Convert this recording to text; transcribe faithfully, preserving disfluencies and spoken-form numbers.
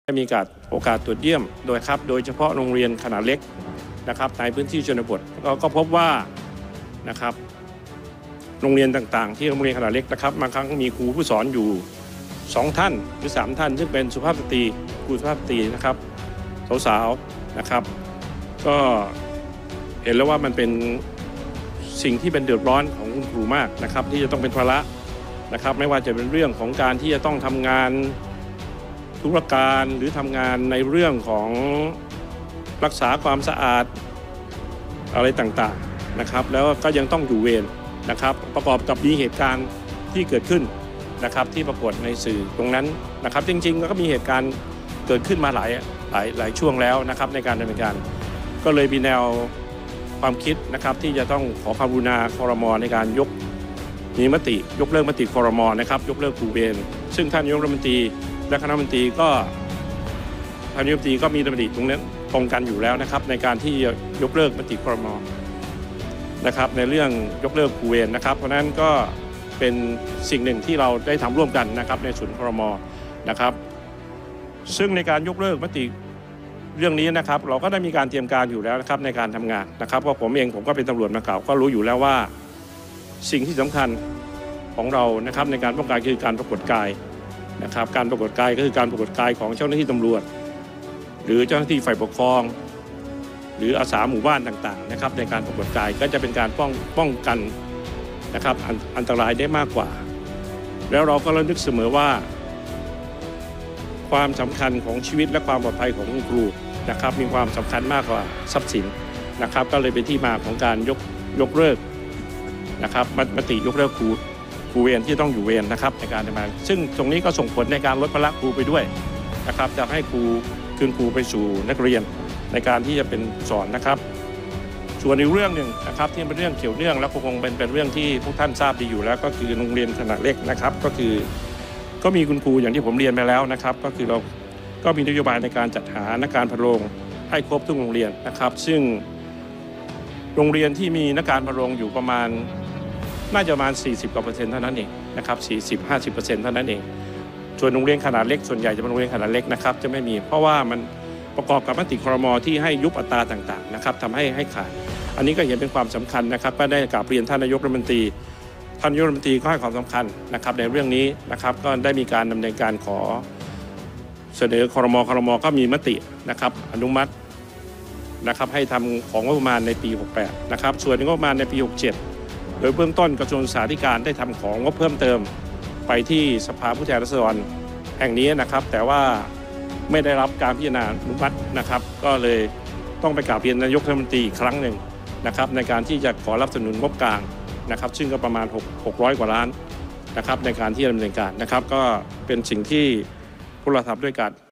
มีการโอกาสตรวจเยี่ยมโดยครับโดยเฉพาะโรงเรียนขนาดเล็กนะครับในพื้นที่ชนบทก็พบว่านะครับโรงเรียนต่างๆที่โรงเรียนขนาดเล็กนะครับบางครั้งมีครูผู้สอนอยู่สองท่านหรือสามท่านซึ่งเป็นสุภาพสตรีครูสุภาพสตรีนะครับสาวๆนะครับก็เห็นแล้วว่ามันเป็นสิ่งที่เป็นเดือดร้อนของคุณครูมากนะครับที่จะต้องเป็นภาระนะครับไม่ว่าจะเป็นเรื่องของการที่จะต้องทำงานธุรการหรือทำงานในเรื่องของรักษาความสะอาดอะไรต่างๆนะครับแล้วก็ยังต้องอยู่เวรนะครับประกอบกับมีเหตุการณ์ที่เกิดขึ้นนะครับที่ปรากฏในสื่อตรงนั้นนะครับจริงๆก็มีเหตุการณ์เกิดขึ้นมาหลายหลายหลายช่วงแล้วนะครับในการดำเนินการก็เลยมีแนวความคิดนะครับที่จะต้องขอความกรุณาครม.ในการยกมีมติยกเลิกมติครม.นะครับยกเลิกครูเวรซึ่งท่านนายกรัฐมนตรีและคณะรัฐมนตรีก็ท่านนายกรัฐมนตรีก็มีมติตรงนั้นตรงกันอยู่แล้วนะครับในการที่ยกเลิกมติครม.นะครับในเรื่องยกเลิกครูเวรนะครับเพราะนั้นก็เป็นสิ่งหนึ่งที่เราได้ทำร่วมกันนะครับในส่วนครม.นะครับซึ่งในการยกเลิกมติเรื่องนี้นะครับเราก็ได้มีการเตรียมการอยู่แล้วนะครับในการทำงานนะครับเพราะผมเองผมก็เป็นตำรวจมาเก่าก็รู้อยู่แล้วว่าสิ่งที่สำคัญของเรานะครับในการป้องกันคือการปรากฏกายนะครับการปรากฏกายก็คือการปรากฏกายของเจ้าหน้าที่ตำรวจหรือเจ้าหน้าที่ฝ่ายปกครองหรืออาสาหมู่บ้านต่างๆนะครับในการปรากฏกายก็จะเป็นการป้องป้องกันนะครับอันอันตรายได้มากกว่าแล้วเราก็ระลึกเสมอว่าความสำคัญของชีวิตและความปลอดภัยของคุณครูนะครับมีความสำคัญมากกว่าทรัพย์สินนะครับก็เลยเป็นที่มาของการยกยกเลิกนะครับมติยกเลิกครูครูเวรที่ต้องอยู่เวรนะครับในการทำงานซึ่งตรงนี้ก็ส่งผลในการลดภาระครูไปด้วยนะครับจะให้ครูคืนครูไปสู่นักเรียนในการที่จะเป็นสอนนะครับส่วนอีกเรื่องหนึ่งนะครับที่เป็นเรื่องเกี่ยวเนื่องและคงเป็นเป็นเรื่องที่พวกท่านทราบดีอยู่แล้วก็คือโรงเรียนขนาดเล็กนะครับก็คือก็มีคุณครูอย่างที่ผมเรียนไปแล้วนะครับก็คือเราก็มีนโยบายในการจัดหานักการพะโรงให้ครบทุกโรงเรียนนะครับซึ่งโรงเรียนที่มีนักการพะโรงอยู่ประมาณน่าจะประมาณสี่สิบกว่าเปอร์เซ็นต์เท่านั้นเองนะครับสี่สิบ ห้าสิบเปอร์เซ็นต์เท่านั้นเองส่วนโรงเรียนขนาดเล็กส่วนใหญ่จะเป็นโรงเรียนขนาดเล็กนะครับจะไม่มีเพราะว่ามันประกอบกับมติครม.ที่ให้ยุบอัตราต่างๆนะครับทำให้ให้ขาดอันนี้ก็เห็นเป็นความสำคัญนะครับก็ได้กราบเรียนท่านนายกรัฐมนตรีท่านนายกรัฐมนตรีก็ให้ความสำคัญนะครับในเรื่องนี้นะครับก็ได้มีการดำเนินการขอเสนอครม.ครม.ก็มีมตินะครับอนุมัตินะครับให้ทำของงบประมาณในปีหกสิบแปดนะครับส่วนงบประมาณในปีหกสิบเจ็ดโดยเบื้องต้นกระทรวงศึกษาธิการได้ทำของงบเพิ่มเติมไปที่สภาผู้แทนราษฎรแห่งนี้นะครับแต่ว่าไม่ได้รับการพิจารณาอนุมัตินะครับก็เลยต้องไปกราบเรียนนายกรัฐมนตรีอีกครั้งหนึ่งนะครับในการที่จะขอรับสนับสนุนงบกลางนะครับซึ่งก็ประมาณหกร้อยกว่าล้านนะครับในการที่ดำเนินการนะครับก็เป็นสิ่งที่พวกเราทำด้วยกัน